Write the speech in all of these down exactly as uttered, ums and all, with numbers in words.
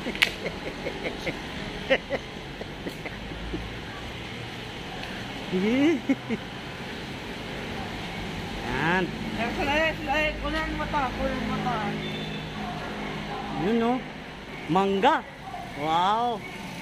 Yan. Slide, slide. Kulang mata, kulang mata. Yun no. Mangga. Wow.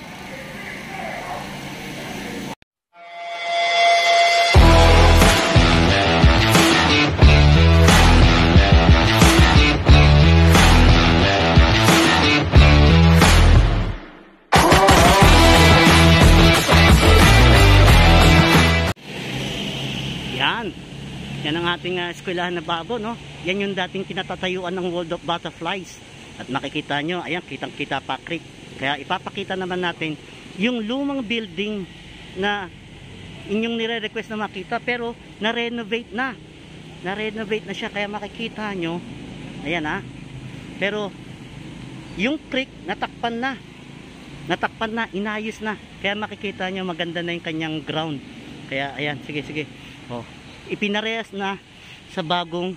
Yan. Yan ang ating uh, eskwelahan na bago, no? Yan yung dating kinatatayuan ng World of Butterflies. At makikita nyo, ayan, kitang-kita pa creek. Kaya ipapakita naman natin yung lumang building na inyong nire-request na makita, pero na-renovate na. Na-renovate na siya, kaya makikita nyo. Ayan ha. Pero yung creek, natakpan na. Natakpan na, inayos na. Kaya makikita nyo, maganda na yung kanyang ground. Kaya ayan, sige, sige. Oh, ipinarehas na sa bagong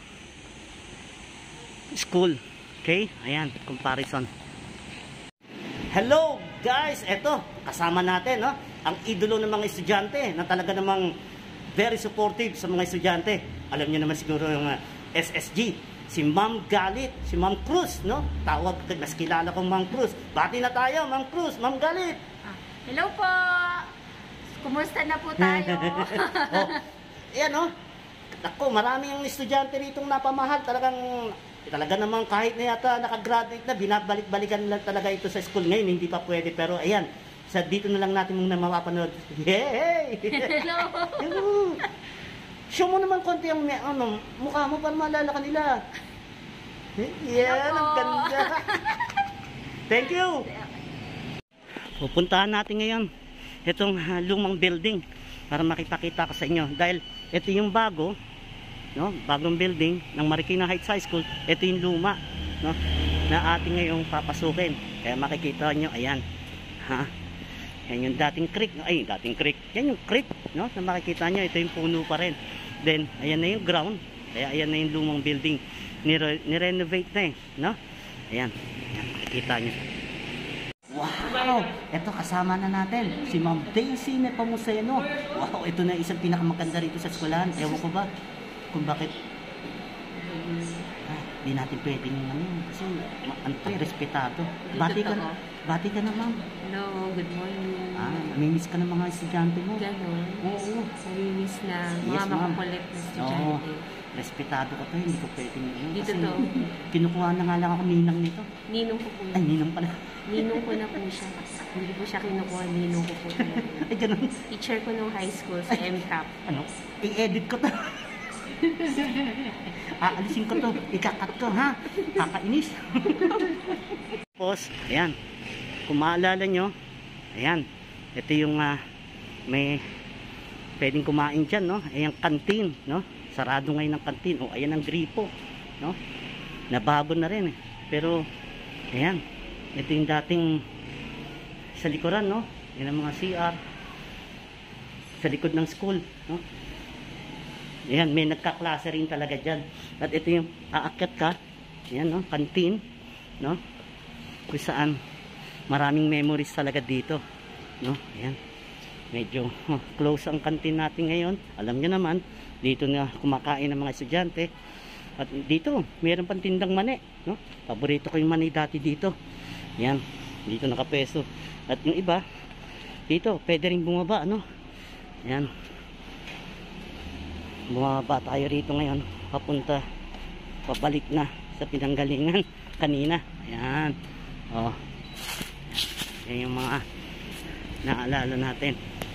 school. Okay? Ayan, comparison. Hello guys, eto kasama natin, no? Ang idolo ng mga estudyante na talaga namang very supportive sa mga estudyante. Alam niyo naman siguro yung uh, S S G, si Ma'am Galit, si Ma'am Cruz, no? Tawag, mas kilala kong Ma'am Cruz. Bati na tayo, Ma'am Cruz, Ma'am Galit. Ah, hello po. Kumusta na po tayo? Oh, ayan no, ako marami ang estudyante rito napamahal, talagang talaga naman kahit na yata nakagraduate na, binabalik-balikan lang talaga ito sa school ngayon, hindi pa pwede, pero ayan, sa dito na lang natin muna mapapanood. Hey! Hello! Show mo naman konti ang ano, mukha mo para maalala ka nila. Yeah, ang ganda. Thank you! Pupuntahan natin ngayon itong uh, lumang building para makipakita ko sa inyo, dahil ito yung bago, no, bagong building ng Marikina Heights High School. Ito yung luma, no, na ating ngayong papasukin. Kaya makikita nyo, ayan ha, yan yung dating creek, ay dating creek, yan yung creek, no, na makikita nyo, ito yung puno pa rin. Then ayan na yung ground, kaya ayan na yung lumang building, nirenovate na eh, no, ayan, ayan makikita nyo. Wow! Ito kasama na natin si Ma'am Daisy Nepomuceno. Wow! Ito na isang pinakamaganda rito sa eskwelahan. Ewan ko ba kung bakit ah, di natin pwedeng ano, kasi ano, respetado. Bati ka na, bati ka na Ma'am. Hello, good morning. Ah, namimiss ka ng mga estudyante mo. Ganon. Oo. Namimiss na mga Yes, ma'am. makukulit na estudyante. Oo. Respetado ka pa, hindi ko pwedeng ano. Dito Kasi to. kinukuha na nga lang ako ninang nito. Ninong ko po. Ay, ninang pala. Ninong ko na po siya. Hindi ko siya kinukuha, ninong ko po talaga. Ay, ganun. Teacher ko nung high school sa M C A P. Ano? I-edit ko to. Aalisin ko to. Ikakat ko, ha? Kakainis. Tapos, ayan. Kung maalala nyo, ayan. Ito yung uh, may pwedeng kumain dyan, no? Ayan, kantin, no? Sarado ngayon ng kantin. O, ayan ang gripo, no? Nabago na rin, eh. Pero, ayan. Ito yung dating sa likuran, no? Yan ang mga C R sa likod ng school, no? Ayan, may nagkaklase rin talaga dyan. At ito yung aakyat ka, ayan, no? Kantin, no? Kung saan maraming memories talaga dito, no? Ayan, medyo oh, close ang kantin natin ngayon. Alam nyo naman, dito na kumakain ng mga estudyante. At dito, mayroon pang tindang mani, no? Paborito ko yung mani dati dito. Yan, dito nakapeso. At yung iba, dito, pwede rin bumaba, no? Yan. Bumaba tayo rito ngayon. Papunta, pabalik na sa pinanggalingan kanina. Ayan. Oh. Yan yung mga naalala natin.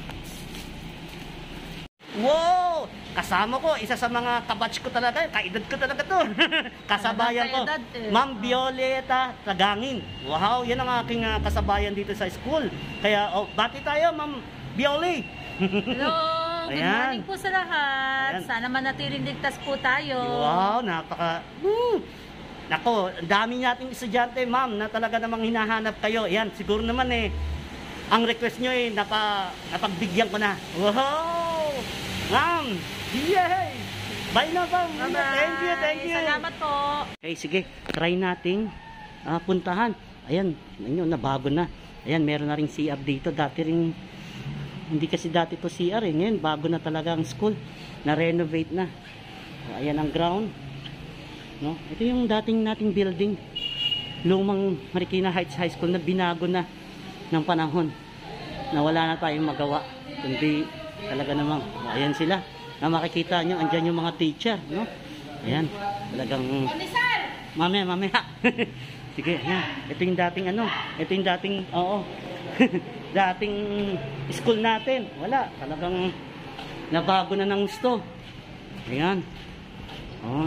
Wow! Kasama ko, isa sa mga kabatch ko talaga, kaedad ko talaga to. Kasabayan ko, Ma'am Violeta Tagangin. Wow, yan ang aking uh, kasabayan dito sa school. Kaya, oh, bati tayo, Ma'am Viole. Hello, good Ayan. morning po sa lahat. Ayan. Sana manatiling ligtas po tayo. Wow, napaka... Woo! Nako, ang dami nating estudyante, ma'am, na talaga namang hinahanap kayo. Yan, siguro naman eh, ang request nyo eh, napa, napagbigyan ko na. Wow! Ma'am! Yay! Bye na, ma'am! Bye-bye. Thank you, thank you! Salamat po. Okay, sige, try nating uh, puntahan. Ayan, inyo, nabago na. Ayan, meron na ring C R dito. Dati ring, hindi kasi dati to C R eh. Ngayon, bago na talaga ang school. Na-renovate na. O, ayan ang ground. No? Ito yung dating nating building. Lumang Marikina Heights High School na binago na ng panahon. Na wala na tayong magawa. Kundi talaga namang, o, ayan sila. Na makikita nyo, andyan yung mga teacher. No? Ayan, talagang... Mamaya, mamaya. Sige, ayan. Ito yung dating ano. Ito yung dating, oo. dating school natin. Wala, talagang nabago na ng gusto. Ayan. Oo.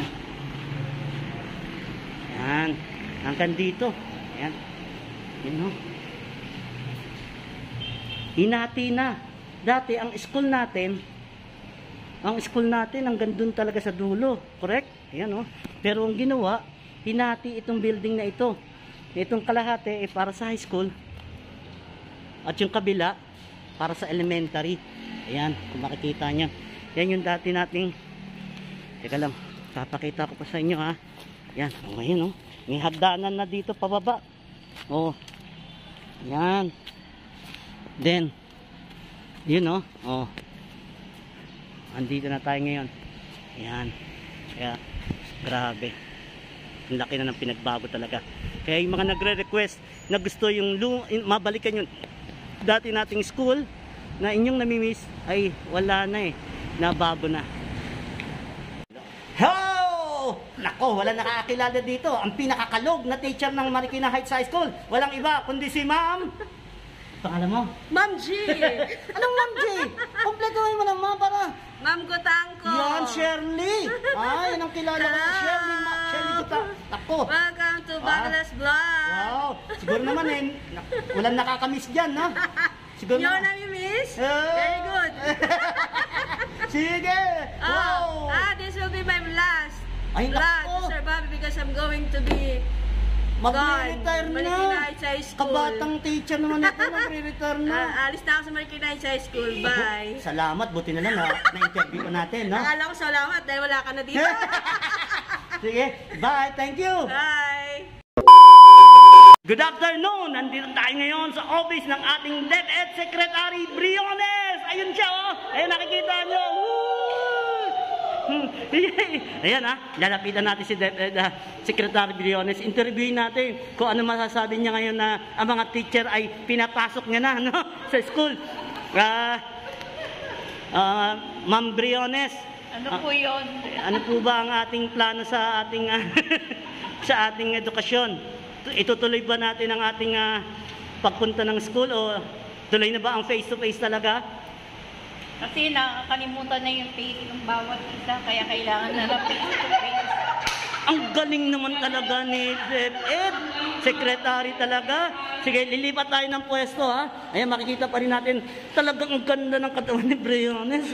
Ayan. Hanggang dito. Ayan. Ayan, no? Hinati na. Dati, ang school natin, ang school natin, hanggang dun talaga sa dulo. Correct? Ayan, no? Pero ang ginawa, hinati itong building na ito. Itong kalahati, eh, para sa high school. At yung kabila, para sa elementary. Ayan, kung makikita nyo. Yan yung dati nating, teka lang, papakita ko pa sa inyo ha. Yan, o ngayon o. May hagdanan na dito pababa. O. Yan. Then, yun o. O. Andito na tayo ngayon. Yan. Kaya, grabe. Ang laki na ng pinagbago talaga. Kaya yung mga nagre-request na gusto yung mabalikan yung dati nating school na inyong namimiss ay wala na eh. Nabago na. Ho! Nako, wala nakakakilala dito. Ang pinakakalog na teacher ng Marikina Heights High School. Walang iba kundi si Ma'am. Pangalan mo? Ma'am G! Anong Ma'am G? Kompletuhin mo naman para. Ma'am Gutangko! Yan, Shirley! Ay, yan ang kilala ko. Shirley, Ma Shirley Gutangko. Ako. Welcome to Bangladesh Vlog! Wow! Siguro naman eh, walang nakakamiss dyan, ha? Siguro You're naman. nami-miss? Ah. Very good! Sige! Oh, Wow! ah, this will be my last Ay, vlog, nako. Sir Bobby, because I'm going to be Magre-retire gone. na. Marikina Heights High School. Kabatang teacher naman ito, magre-retire na. Ah, alis na ako sa Marikina Heights High School. Bye! Salamat, buti na lang, ha? Na-interview pa natin, no? Akala ko salamat dahil wala ka na dito. Sige, bye, thank you! Bye! Good afternoon! Nandito tayo ngayon sa office ng ating DepEd Secretary Briones! Ayun siya, oh! Ayun, nakikita nyo! Woo! Ayan, ha? Lalapitan natin si DepEd uh, Secretary Briones. Interviewin natin kung ano masasabi niya ngayon na ang mga teacher ay pinapasok niya na, no? Sa school. Uh, uh, Ma'am Briones, Ano po yun? ano po ba ang ating plano sa ating uh, sa ating edukasyon? Itutuloy ba natin ang ating uh, pagpunta ng school o tuloy na ba ang face-to-face talaga? Kasi nakakalimutan na yung face ng bawat isa, kaya kailangan na lang face to face. Ang galing naman talaga ni DepEd Secretary talaga. Sige, lilipat tayo ng pwesto, ha. Ayan, makikita pa rin natin talagang ang ganda ng katawan ni Briones.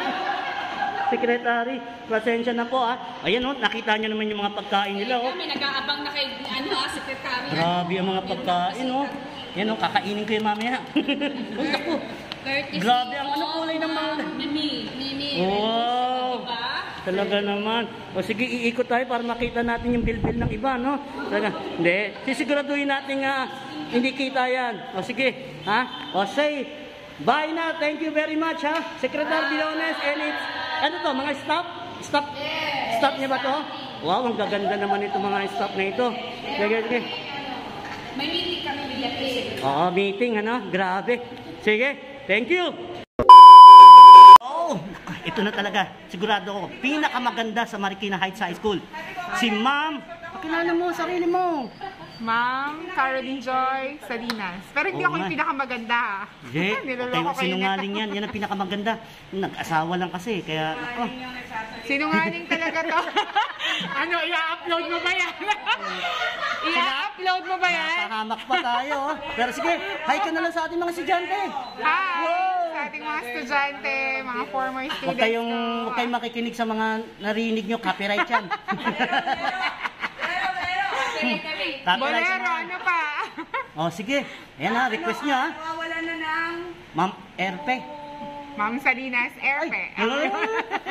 Secretary, pasensya na po, ha. Ayan, oh, nakita niyo naman yung mga pagkain nila, oh. Kami nag-aabang na kay ano, ah, secretary. Grabe ang mga pagkain, oh. Yan, oh, kakainin ko yung mamaya. Uy, naku. Courtesy Grabe ang ano of, kulay ng mga... ah, Mimi. Mimi. Wow! Diba? Talaga naman. O sige, iikot tayo para makita natin yung bilbil ng iba, no? Talaga. Hindi. Sisiguraduhin natin nga hindi kita yan. O sige, ha? O say, bye na. Thank you very much, ha? Secretary Briones and it's, ano to, mga staff? Staff? Staff niya ba to? Wow, ang gaganda naman itong mga staff na ito. Sige, sige. May meeting kami bigyan. Oo, meeting, ano? Grabe. Sige, thank you. Oh, ito na talaga. Sigurado ako, pinakamaganda sa Marikina Heights High School. Si Ma'am, pakilala mo, sarili mo. Ma'am Caroline Joy Salinas. Pero hindi Oo ako yung nga. pinakamaganda. Hindi, Niloloko tayo kayo sinungaling nito. yan. Yan ang pinakamaganda. Nag-asawa lang kasi, kaya, oh, Sinungaling talaga to. Ano, i-upload mo ba yan? I-upload mo ba yan? nakahamak pa tayo. oh. Pero sige, hi ka na lang sa ating mga estudyante. Hi! Wow! Sa ating mga estudyante, mga former students Huwag kayong, ko. huwag kayong makikinig sa mga narinig nyo, copyright yan. Copyright Bolero, sa mga- ano pa? Oh, sige. Ayan ha, request nyo ha. Wala na ng... Ma'am Erpe. Ma'am Salinas, Erpe. Ay,